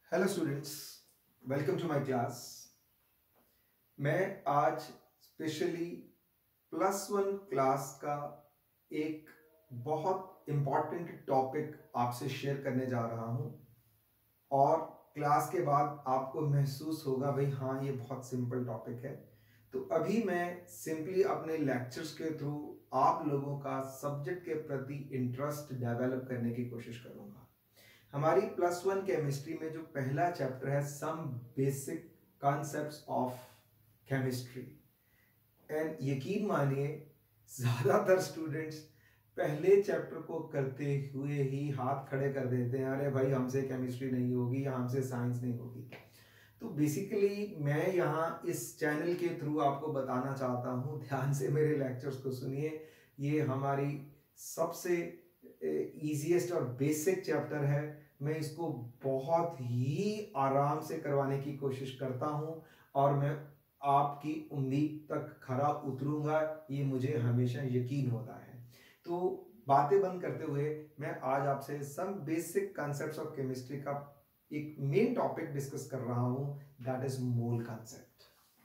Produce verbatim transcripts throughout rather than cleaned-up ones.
Hello students, welcome to my class. मैं आज specially plus one class का एक बहुत इम्पॉर्टेंट टॉपिक आपसे शेयर करने जा रहा हूं और क्लास के बाद आपको महसूस होगा भाई हाँ ये बहुत सिंपल टॉपिक है। तो अभी मैं सिंपली अपने लेक्चर्स के थ्रू आप लोगों का सब्जेक्ट के प्रति इंटरेस्ट डेवलप करने की कोशिश करूंगा। हमारी प्लस वन केमिस्ट्री में जो पहला चैप्टर है some basic concepts of chemistry, and यकीन मानिए ज्यादातर स्टूडेंट्स पहले चैप्टर को करते हुए ही हाथ खड़े कर देते हैं, अरे भाई हमसे केमिस्ट्री नहीं होगी या हमसे साइंस नहीं होगी। तो बेसिकली मैं यहाँ इस चैनल के थ्रू आपको बताना चाहता हूँ, ध्यान से मेरे लेक्चर्स को सुनिए। ये हमारी सबसे इजीएस्ट और बेसिक चैप्टर है। मैं इसको बहुत ही आराम से करवाने की कोशिश करता हूँ और मैं आपकी उम्मीद तक खरा उतरूंगा, ये मुझे हमेशा यकीन होता है। तो बातें बंद करते हुए मैं आज आपसे some basic concepts of chemistry का एक मेन टॉपिक डिस्कस कर रहा हूं, दैट इज मोल कॉन्सेप्ट।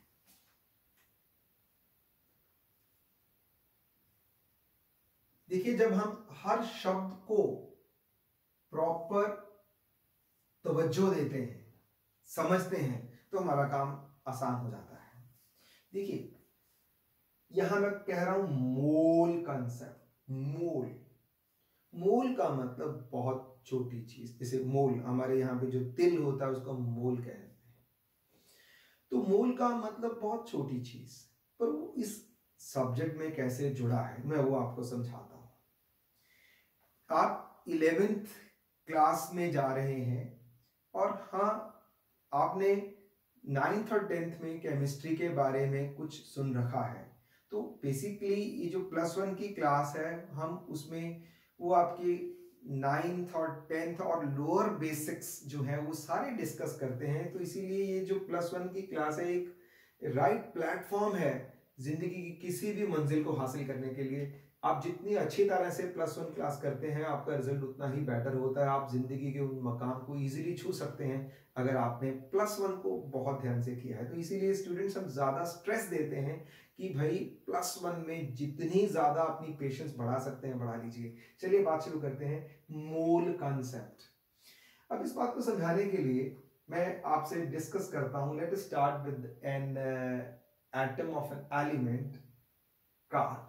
देखिए, जब हम हर शब्द को प्रॉपर तवज्जो देते हैं, समझते हैं, तो हमारा काम आसान हो जाता है। देखिए, यहां मैं कह रहा हूं मोल कॉन्सेप्ट। मोल मोल का मतलब बहुत छोटी चीज, जैसे मोल हमारे यहां पे जो तिल होता है उसको मोल कहते हैं। तो मोल का मतलब बहुत छोटी चीज, पर वो इस सब्जेक्ट में कैसे जुड़ा है मैं वो आपको समझाता हूं। आप इलेवेंथ क्लास में जा रहे हैं और हाँ, आपने नाइन्थ और टेंथ में केमिस्ट्री के बारे में कुछ सुन रखा है। तो बेसिकली ये जो प्लस वन की क्लास है, हम उसमें वो आपकी नाइन्थ और टेंथ और लोअर बेसिक्स जो है वो सारे डिस्कस करते हैं। तो इसीलिए ये जो प्लस वन की क्लास है एक राइट प्लेटफॉर्म है जिंदगी की किसी भी मंजिल को हासिल करने के लिए। आप जितनी अच्छी तरह से प्लस वन क्लास करते हैं, आपका रिजल्ट उतना ही बेटर होता है। आप जिंदगी के उन मकाम को इजीली छू सकते हैं अगर आपने प्लस वन को बहुत ध्यान से किया है। तो इसीलिए स्टूडेंट्स हम ज्यादा स्ट्रेस देते हैं कि भाई प्लस वन में जितनी ज्यादा अपनी पेशेंस बढ़ा सकते हैं बढ़ा लीजिए। चलिए बात शुरू करते हैं, मोल कॉन्सेप्ट। अब इस बात को समझाने के लिए मैं आपसे डिस्कस करता हूं। Let us start with an atom of an element, carbon.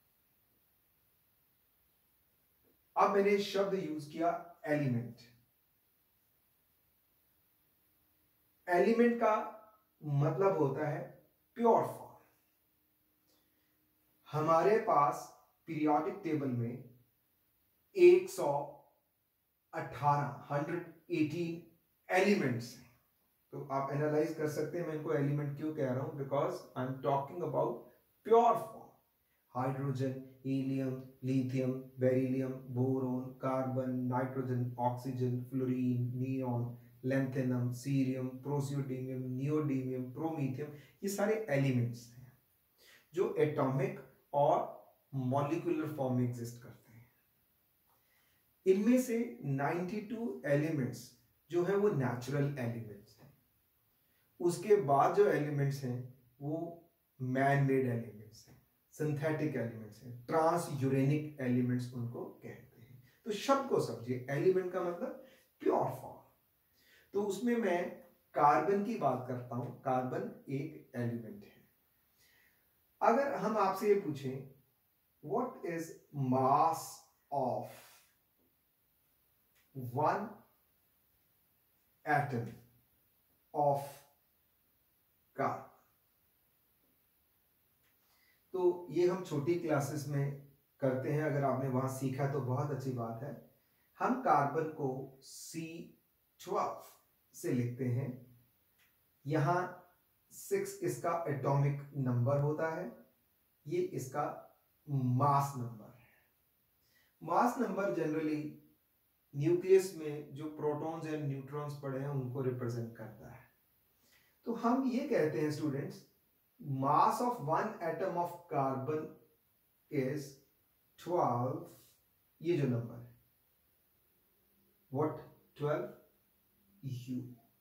अब मैंने शब्द यूज किया एलिमेंट। एलिमेंट का मतलब होता है प्योर फॉर्म। हमारे पास पीरियोडिक टेबल में एक सौ अठारह हंड्रेड एटीन एलिमेंट्स हैं। तो आप एनालाइज कर सकते हैं मैं इनको एलिमेंट क्यों कह रहा हूं, because I am talking about pure form. Hydrogen, helium, lithium, beryllium, boron, carbon, nitrogen, oxygen, fluorine, neon, lanthanum, cerium, praseodymium, neodymium, promethium, ये सारे एलिमेंट्स हैं जो एटॉमिक और मॉलिक्यूलर फॉर्म में एग्जिस्ट करते हैं। इनमें से बानवे एलिमेंट्स जो है वो नेचुरल एलिमेंट्स हैं। उसके बाद जो एलिमेंट्स हैं वो मैन मेड एलिमेंट्स हैं, सिंथेटिक एलिमेंट्स हैं, ट्रांस यूरेनिक एलिमेंट्स उनको कहते हैं। तो शब्द को समझिए, एलिमेंट का मतलब प्योर फॉर्म। तो उसमें मैं कार्बन की बात करता हूं। कार्बन एक एलिमेंट है। अगर हम आपसे ये पूछें what is mass of one atom of carbon, तो ये हम छोटी क्लासेस में करते हैं। अगर आपने वहां सीखा तो बहुत अच्छी बात है। हम कार्बन को सी ट्वेल्व से लिखते हैं। यहां सिक्स इसका एटॉमिक नंबर होता है, ये इसका मास नंबर है। मास नंबर जनरली न्यूक्लियस में जो प्रोटॉन्स एंड न्यूट्रॉन्स पड़े हैं उनको रिप्रेजेंट करता है। तो हम ये कहते हैं students, mass of one atom of carbon is twelve, ये जो नंबर है, what, twelve U.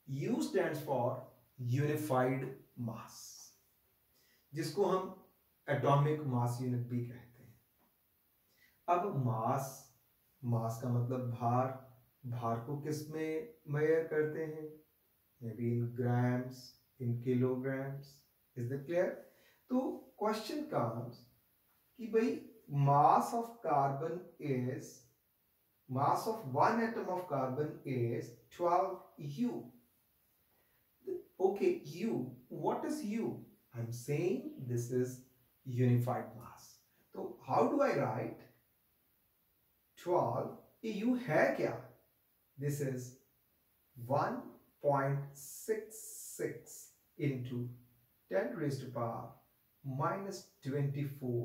U stands for unified mass, जिसको हम एटॉमिक मास यूनिट भी कहते हैं। अब मास, मास का मतलब भार, भार को किस में मेजर करते हैं? May be in grams, in kilograms. Is that clear? तो क्वेश्चन कम्स कि भाई mass of carbon is, mass of one atom of carbon is twelve U. Okay, U. What is U? I'm saying this is unified mass. So how do I write twelve? ये U है क्या? This is one point six six into ten raised to power minus twenty-four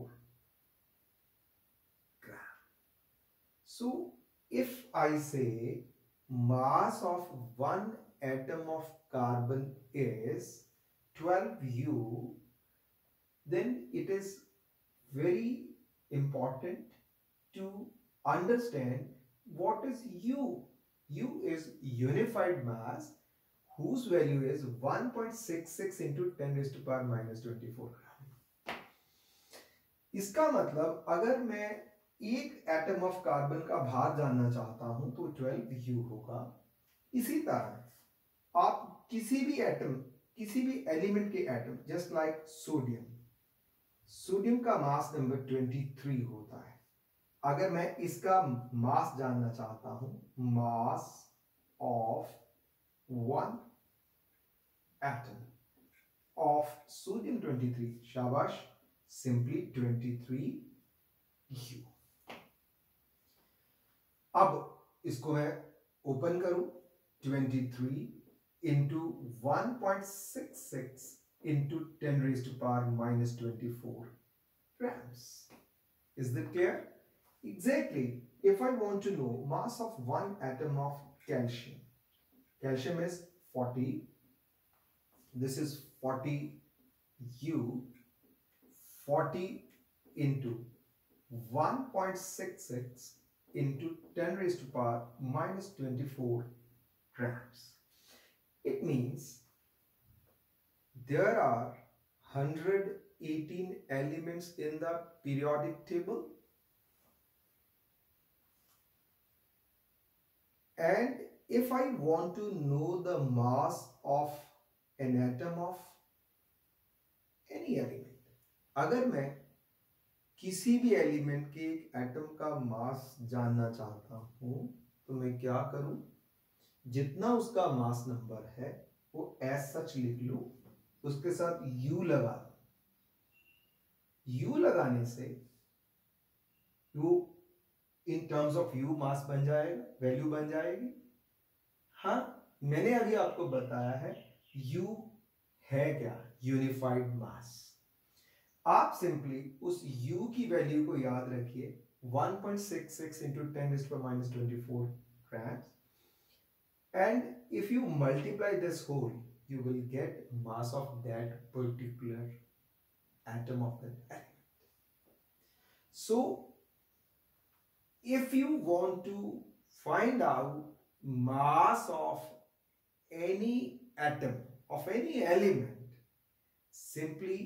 gram. So if I say mass of one atom of carbon is twelve U, then it is very important to understand what is U. U is unified mass whose value is one point six six into ten raised to power minus twenty-four gram. इसका मतलब अगर मैं एक atom of carbon का भार जानना चाहता हूं तो ट्वेल्व यू होगा। इसी तरह आप किसी भी एटम, किसी भी एलिमेंट के atom, just like sodium, sodium का मास नंबर तेईस होता है। अगर मैं इसका मास जानना चाहता हूं, mass of one atom of sodium तेईस, शाबाश, सिंपली तेईस यू। अब इसको मैं ओपन करूं, तेईस into one point six six into ten raised to power minus twenty four grams. Is that clear? Exactly. If I want to know mass of one atom of calcium, calcium is forty. This is forty U. forty into one point six six into ten raised to power minus twenty-four grams. It means there are one hundred eighteen elements in the periodic table, and if I want to know the mass of an atom of any element, अगर मैं किसी भी element के एक atom का मास जानना चाहता हूं तो मैं क्या करूं, जितना उसका मास नंबर है वो एज सच लिख लूं, उसके साथ U लगा दूं। U लगाने से वो in terms of U mass बन जाएगा, वैल्यू बन जाएगी। हाँ, मैंने अभी आपको बताया है U है क्या, यूनिफाइड मास। आप सिंपली उस U की वैल्यू को याद रखिए, one point six six into ten raised to minus twenty-four grams, and if you multiply this whole, you will get mass of that particular atom of that element. So if you want to find out mass of any atom, of any element, simply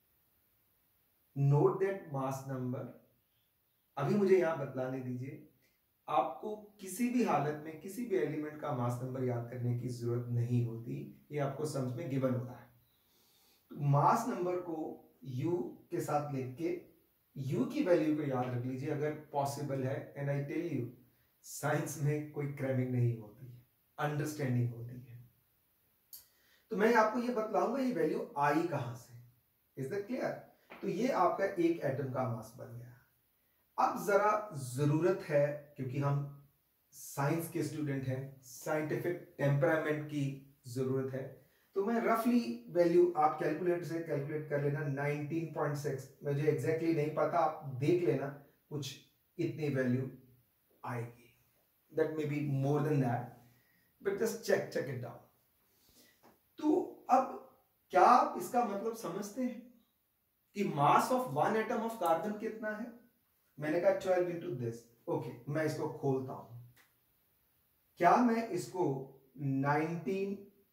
note that mass number। अभी मुझे यहां बतलाने दीजिए, आपको किसी भी हालत में किसी भी एलिमेंट का मास नंबर याद करने की जरूरत नहीं होती, ये आपको समझ में गिवन होता है। तो मास नंबर को U के साथ लिख के U की वैल्यू को याद रख लीजिए अगर पॉसिबल है। And I tell you, science में कोई क्रैमिंग नहीं होती है, अंडरस्टैंडिंग होती है। तो मैं आपको ये बतलाऊंगा ये वैल्यू आई कहां से। Is that clear? तो ये आपका एक एटम का मास बन गया। अब जरा जरूरत है, क्योंकि हम साइंस के स्टूडेंट हैं, साइंटिफिक टेम्परामेंट की जरूरत है, तो मैं रफली वैल्यू आप कैलकुलेटर से कैलकुलेट कर लेना। नाइनटीन पॉइंट सिक्स, मुझे एग्जैक्टली नहीं पता, आप देख लेना, कुछ इतनी वैल्यू आएगी। That may be more than that, but just check check it down. तो अब क्या आप इसका मतलब समझते हैं कि mass of one atom of carbon कितना है? मैंने कहा ट्वेल्व इंटू दिस। ओके, मैं इसको खोलता हूं। क्या मैं इसको नाइनटीन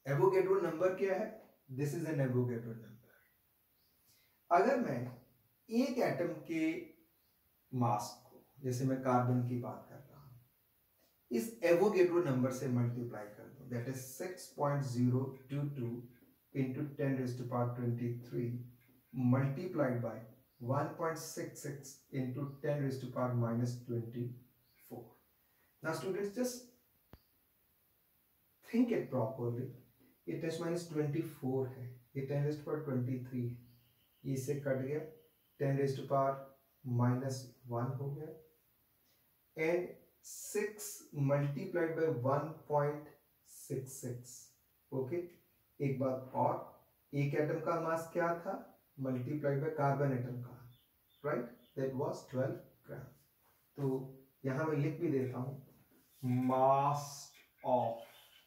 एवोगैड्रो नंबर क्या है? This is an Avogadro number. अगर मैं एक एटम के मास को, जैसे मैं कार्बन की बात कर रहा हूं, इस एवोगैड्रो नंबर से मल्टीप्लाई कर दूं, that is six point zero two two into ten raised to power twenty-three multiplied by one point six six into ten raised to power minus twenty-four. Now students, just think it properly. ये ten minus twenty-four है, ये ten raised to power twenty-three है, ये इससे cut गया, ten raised to power minus one हो गया, and six multiplied by one point six six. okay? एक बात और, एक एटम का मास क्या था? मल्टीप्लाइड बाय कार्बन एटम का, right, that was twelve gram. तो यहां मैं लिख भी देता हूं, mass of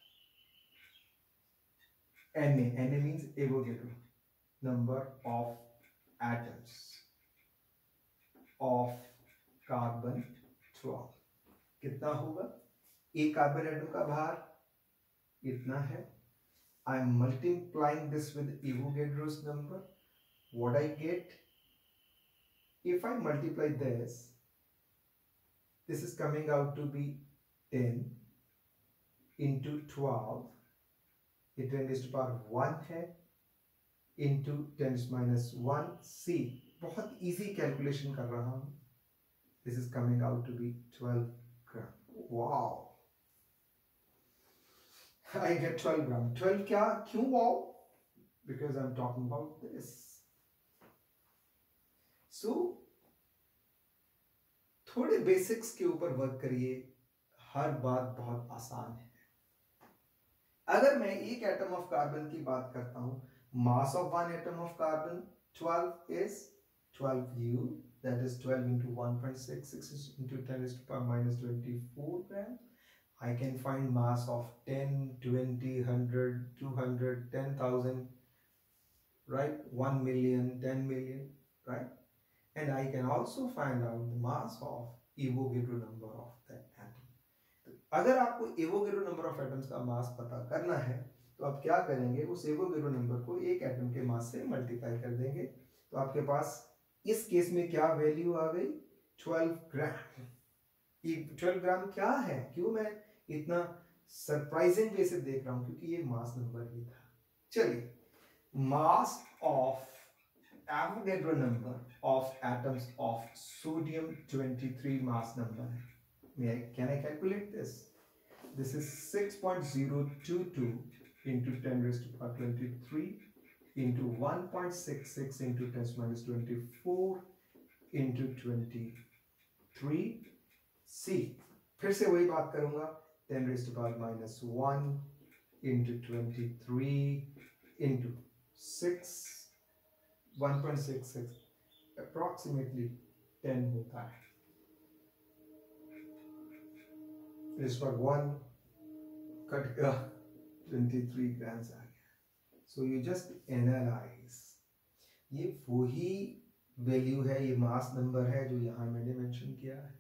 Na, Na means Avogadro number of atoms of carbon twelve कितना होगा? एक कार्बन एटम का भार इतना है, I am multiplying this with Avogadro's number. What I get? If I multiply this, this is coming out to be ten into twelve. ये ten raised to power one है into ten minus one. C. बहुत easy calculation कर रहा हूँ. This is coming out to be twelve gram. Wow. I get twelve gram. twelve क्या? क्यों wow? Because I'm talking about this. So, थोड़े basics के ऊपर वर्क करिए, हर बात बहुत आसान है। अगर मैं एक एटम ऑफ कार्बन की बात करता हूं, mass of one atom of carbon twelve is twelve U, that is twelve into one point six six into ten raised to power minus twenty-four gram. I can find mass of ten, twenty, one hundred, two hundred, ten thousand, right? one million, ten million, right? And I can also find out the mass of Avogadro number of that atom. तो अगर आपको Avogadro number of atoms का mass पता करना है, तो आप क्या करेंगे? उस Avogadro number को एक एटम के मास से मल्टीप्लाई कर देंगे, तो आपके पास इस केस में क्या वैल्यू आ गई? twelve ग्राम। ये twelve ग्राम क्या है? क्यों मैं इतना सरप्राइजिंग वे से देख रहा हूं? क्योंकि ये मास नंबर ही था। चलिए, mass of Avogadro number of atoms of sodium twenty-three mass number है। May I, can I calculate this? This is six point zero two two into ten raised to power twenty-three into one point six six into ten minus twenty-four into twenty-three. C, फिर से वही बात करूंगा, ten raised to power minus one into twenty-three into six, one point six six, approximately ten होता है। इस पर one cut गया, twenty-three grams आ गया। So you just analyze, ये वही वैल्यू है, ये मास नंबर है जो यहां मैंने मेंशन किया है।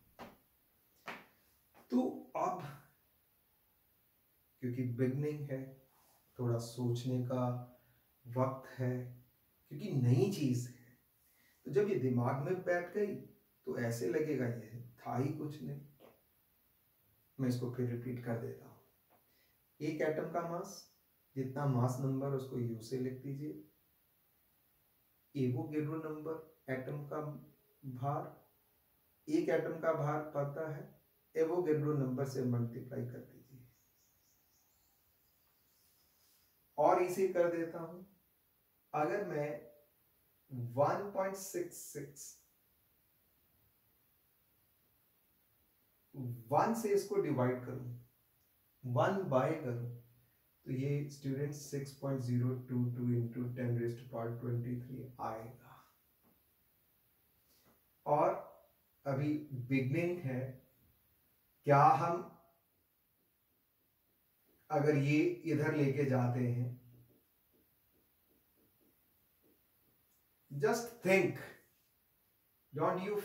तो अब क्योंकि बिगनिंग है, थोड़ा सोचने का वक्त है, क्योंकि नई चीज है, तो जब ये दिमाग में बैठ गई तो ऐसे लगेगा ये था ही कुछ नहीं। मैं इसको फिर रिपीट कर देता हूं, एक एटम का मास, जितना मास नंबर उसको यू से लिख दीजिए, एवोगैड्रो नंबर एटम का भार, एक एटम का भार पता है, एवोगैड्रो नंबर से मल्टीप्लाई कर दीजिए, और इसे कर देता हूं, अगर मैं one point six six one से इसको डिवाइड करूं, वन बाय करूं, तो ये student six point zero two two into ten raised to power twenty-three आएगा। और अभी बिगनिंग है, क्या हम अगर ये इधर लेके जाते हैं, just think, don't you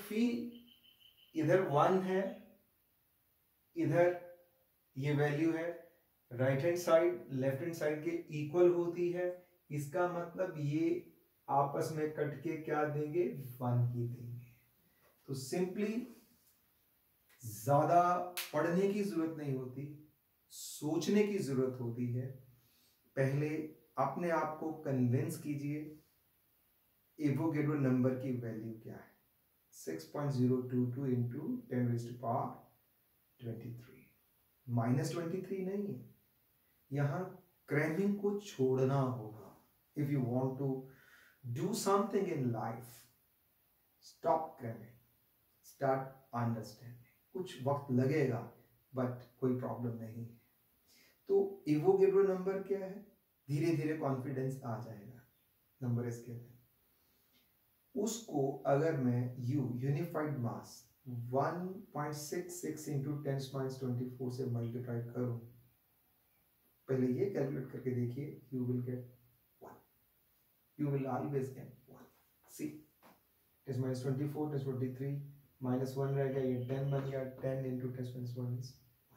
feel इधर वन है, इधर ये वैल्यू है, right hand side left hand side के इक्वल होती है, इसका मतलब ये आपस में कट के क्या देंगे, वन ही देंगे। तो सिंपली ज्यादा पढ़ने की जरूरत नहीं होती, सोचने की जरूरत होती है। पहले अपने आप को कन्विंस कीजिए एवोगैड्रो नंबर की वैल्यू क्या है। Six point zero two two into ten raised to power twenty three, minus twenty three नहीं है। यहां क्रैमिंग को छोड़ना होगा। If you want to do something in life, stop cramming, start understanding. कुछ वक्त लगेगा बट कोई प्रॉब्लम नहीं है। तो एवोगैड्रो नंबर क्या है, धीरे धीरे कॉन्फिडेंस आ जाएगा। नंबर इज गिवन, उसको अगर मैं u unified mass one point six six into ten minus twenty four से मल्टीप्लाई करूं, पहले ये कैलकुलेट करके देखिए, you will get one, you will always get one. See ten minus twenty four ten twenty three minus one रह गया, ये ten बन गया, ten into ten minus one is one.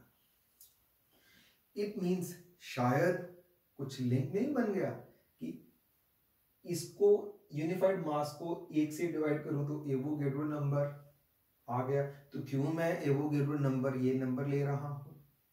It means शायद कुछ लिंक नहीं बन गया कि इसको यूनिफाइड मास को एक से डिवाइड करूं तो एवोगैड्रो नंबर आ गया, तो क्यों मैं एवोगैड्रो नंबर ये नंबर ले रहा हूं।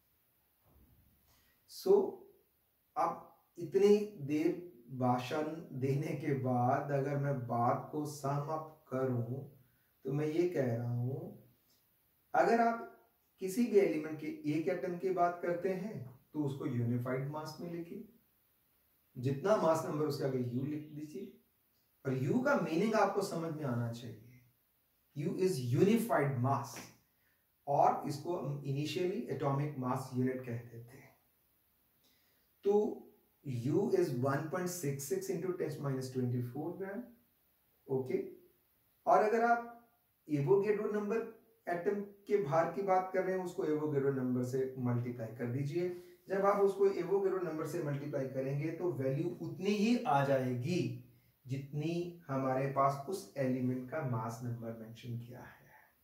सो so, अब इतनी देर भाषण देने के बाद अगर मैं बात को सम अप करूं तो मैं ये कह रहा हूं, अगर आप किसी भी एलिमेंट के एक एटम की बात करते हैं तो उसको यूनिफाइड मास में लिखिए, जितना मास नंबर उसके आगे u लिख दीजिए। और u का मीनिंग आपको समझ में आना चाहिए। u इज यूनिफाइड मास, और इसको हम इनिशियली एटॉमिक मास यूनिट कहते थे। तो u is one point six six into ten minus twenty four gram. Okay, और अगर आप एवोगैड्रो नंबर एटम के भार की बात कर रहे हैं, उसको एवोगैड्रो नंबर से मल्टीप्लाई कर दीजिए। जब आप उसको एवोगैड्रो नंबर से मल्टीप्लाई करेंगे तो वैल्यू उतनी ही आ जाएगी जितनी हमारे पास उस एलिमेंट का मास नंबर मेंशन किया है।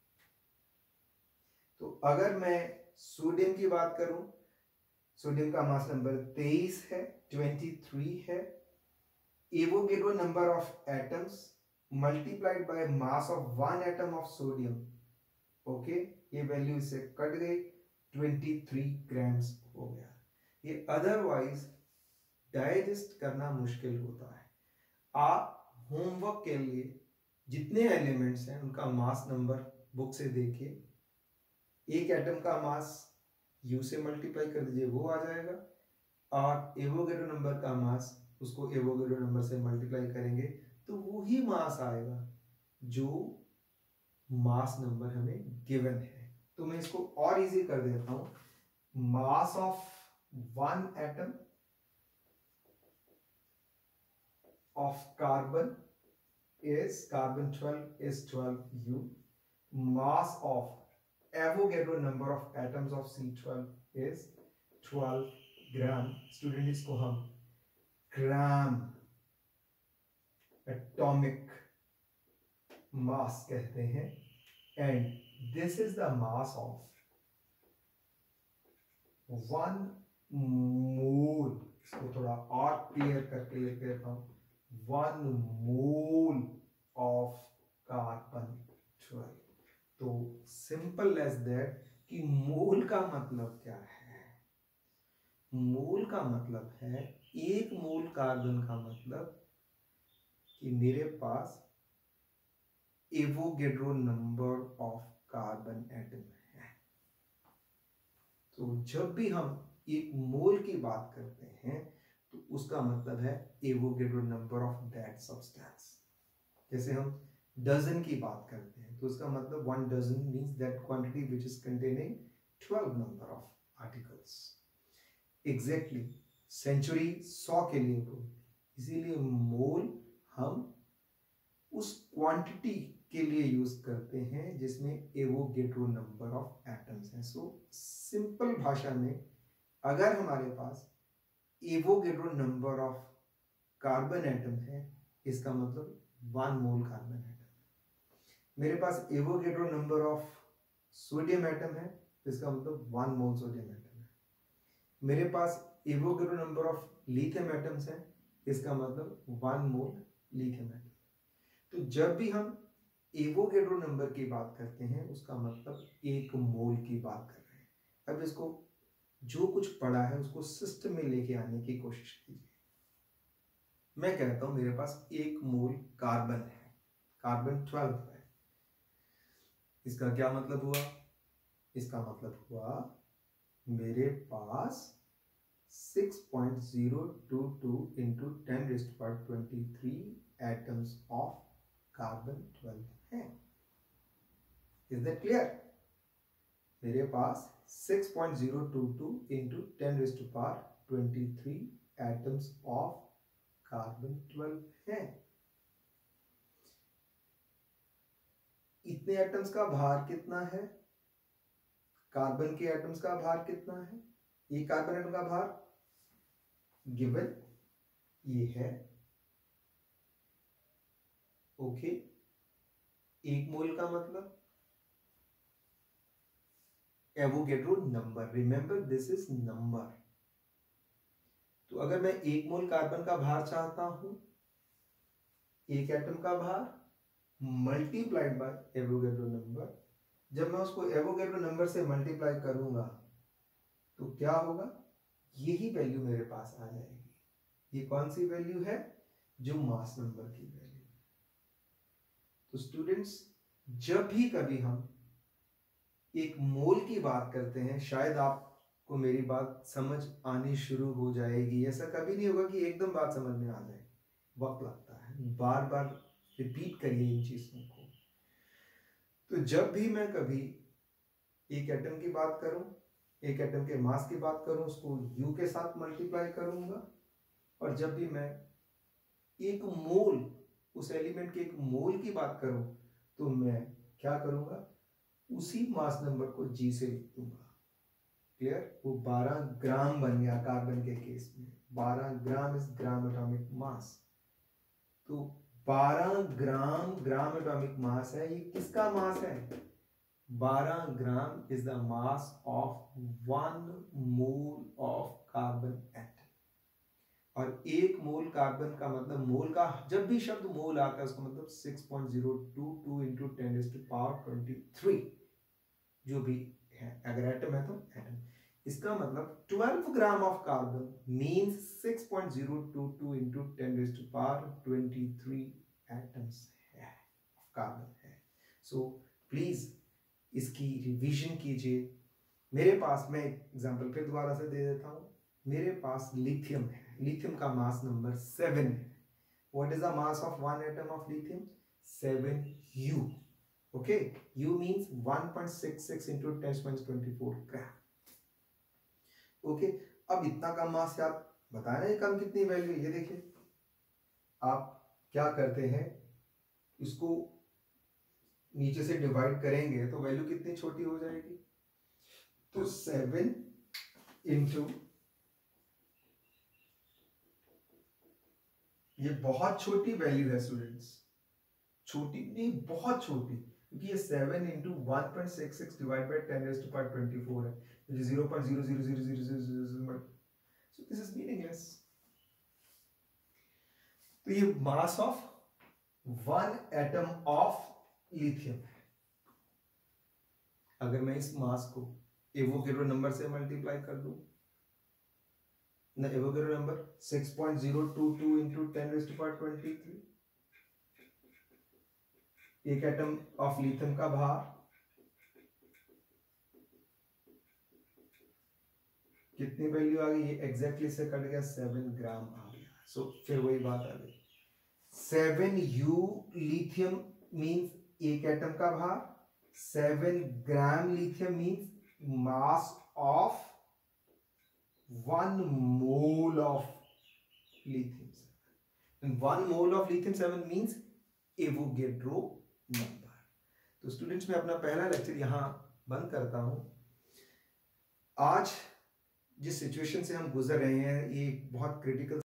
तो अगर मैं सोडियम की बात करूं, सोडियम का मास नंबर तेईस है, तेईस है। Avogadro number of atoms multiplied by mass of one atom of sodium, okay, ये वैल्यू इससे कट गई, तेईस ग्राम्स हो गया। ये अदरवाइज डाइजेस्ट करना मुश्किल होता है। आप होमवर्क के लिए जितने एलिमेंट्स हैं उनका मास नंबर बुक से देखिए, एक एटम का मास u से मल्टीप्लाई कर दीजिए, वो आ जाएगा, और एवोगैड्रो नंबर का मास उसको एवोगैड्रो नंबर से मल्टीप्लाई करेंगे तो वो ही मास आएगा जो मास नंबर हमें गिवन है। तो मैं इसको और इजी कर देता हूं, mass of one atom of carbon is carbon twelve is twelve U. Mass of Avogadro number of atoms of C twelve is twelve gram. Student, इसको हम ग्राम atomic mass कहते हैं, and this is the mass of one mole. इसको थोड़ा और clear करके लिख देता हूं, one mole of carbon twelve. तो सिंपल एज दैट कि मोल का मतलब क्या है। मोल का मतलब है एक मोल कार्बन का मतलब कि मेरे पास Avogadro number of carbon atom है। तो जब भी हम एक मोल की बात करते हैं तो उसका मतलब है Avogadro number of that substance. जैसे हम डजन की बात करते हैं तो उसका मतलब one dozen means that quantity which is containing twelve number of articles. Exactly century सौ के लिए बोलते हैं, इसीलिए मोल हम उस क्वांटिटी के लिए यूज करते हैं जिसमें एवोगैड्रो नंबर ऑफ एटम्स हैं। सो सिंपल भाषा में अगर हमारे पास Avogadro number of carbon atom है, इसका मतलब वन मोल कार्बन एटम। मेरे पास Avogadro number of sodium atom है, इसका मतलब वन मोल सोडियम एटम है। मेरे पास Avogadro number of lithium atoms है, इसका मतलब वन मोल लिथियम एटम। तो जब भी हम एवोगेड्रो नंबर की बात करते हैं उसका मतलब एक मोल की बात कर रहे हैं। अब इसको जो कुछ पढ़ा है उसको सिस्टम में लेके आने की कोशिश कीजिए। मैं कहता हूं मेरे पास एक मोल कार्बन है, कार्बन ट्वेल्व है, इसका क्या मतलब हुआ? इसका मतलब हुआ मेरे पास six point zero two two into ten raised to power twenty three atoms of carbon twelve है। Is that clear? मेरे पास six point zero two two into ten raised to power twenty three atoms of carbon twelve है। इतने atoms का भार कितना है? Carbon के एटम्स का भार कितना है? ये कार्बन एटम का भार गिवन ये है, ओके। एक मोल का मतलब Avogadro number, remember this is number. तो अगर मैं एक मोल कार्बन का भार चाहता हूं, एक एटम का भार मल्टीप्लाइड बाय एवोगेड्रो नंबर, जब मैं उसको एवोगेड्रो नंबर से मल्टीप्लाई करूंगा तो क्या होगा? यही वैल्यू मेरे पास आ जाएगी। ये कौन सी वैल्यू है? जो मास नंबर की वैल्यू। तो स्टूडेंट्स, जब भी कभी हम एक मोल की बात करते हैं, शायद आपको मेरी बात समझ आनी शुरू हो जाएगी। ऐसा कभी नहीं होगा कि एकदम बात समझ में आ जाए, वक्त लगता है। बार बार रिपीट करिए इन चीजों को। तो जब भी मैं कभी एक एटम की बात करूं, एक एटम के मास की बात करूं, उसको U के साथ मल्टीप्लाई करूंगा। और जब भी मैं एक मोल, उस एलिमेंट के एक मोल की बात करूं, तो मैं क्या करूंगा? उसी मास नंबर को G से लिख दूंगा। क्लियर? वो बारह ग्राम बन गया कार्बन के केस में। बारह gram is gram atomic mass. तो बारह ग्राम ग्राम एटॉमिक मास है। ये किसका मास है? बारह gram is the mass of one mole of carbon atom. और एक मोल कार्बन का मतलब, मोल का जब भी शब्द मोल आता है उसका मतलब six point zero two two into ten raised to power twenty three जो भी है। अगर एटम है तो एटम। इसका मतलब twelve gram of carbon means six point zero two two into ten raised to power twenty three atoms है, carbon है। सो प्लीज इसकी रिवीजन कीजिए। मेरे पास, मैं एग्जांपल फिर दोबारा से दे देता हूं। मेरे पास लिथियम है, लिथियम का मास नंबर सेवन है। What is the mass of one atom of lithium? Seven U। Okay, U means one point six six into ten to the twenty four gram. Okay, अब इतना कम मास से आप बताए ना ये कम कितनी वैल्यू है? ये देखिए, आप क्या करते हैं, इसको नीचे से डिवाइड करेंगे तो वैल्यू कितनी छोटी हो जाएगी? तो सेवन इंटू, ये बहुत छोटी वैल्यू है स्टूडेंट्स, छोटी नहीं, बहुत छोटी, क्योंकि ये seven into one point six six divide by ten raised to power twenty four है, which is zero point zero zero zero zero zero zero, so this is meaningless। तो ये mass of one atom of lithium है। अगर मैं इस मास को Avogadro number से multiply कर दूं, ना Avogadro number six point zero two two into ten raised to power twenty three, एक एटम ऑफ लिथियम का भार कितनी वैल्यू आ गई? ये एग्जैक्टली से कट गया, सेवन ग्राम आ गया। सो so, फिर वही बात आ गई, सेवन यू लिथियम मींस एक एटम का भार, seven gram lithium means mass of one mole of lithium. One mole of lithium seven means Avogadro number. तो स्टूडेंट्स, मैं अपना पहला लेक्चर यहां बंद करता हूं। आज जिस सिचुएशन से हम गुजर रहे हैं, ये बहुत क्रिटिकल